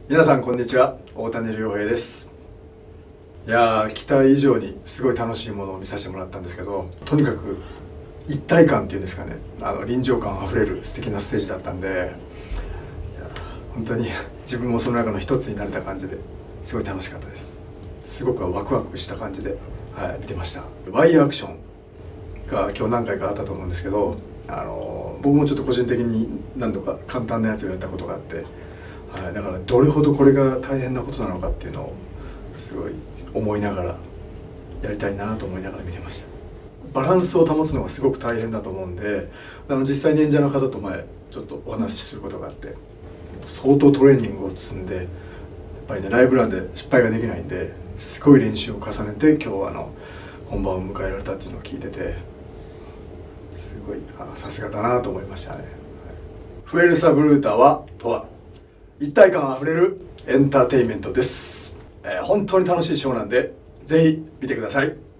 皆さんこんにちは、大谷亮平です。いやー、期待以上にすごい楽しいものを見させてもらったんですけど、とにかく一体感っていうんですかね、臨場感あふれる素敵なステージだったんで、いや本当に自分もその中の一つになれた感じですごい楽しかったです。すごくワクワクした感じで、見てました。ワイヤーアクションが今日何回かあったと思うんですけど、僕もちょっと個人的に何度か簡単なやつをやったことがあって、だからどれほどこれが大変なことなのかっていうのをすごい思いながらやりたいなと思いながら見てました。バランスを保つのがすごく大変だと思うんで、実際に演者の方と前ちょっとお話しすることがあって、相当トレーニングを積んで、やっぱりねライブランで失敗ができないんで、すごい練習を重ねて今日本番を迎えられたっていうのを聞いてて、すごいさすがだなと思いましたね。フエルサブルータとは一体感あふれるエンターテインメントです。本当に楽しいショーなんでぜひ見てください。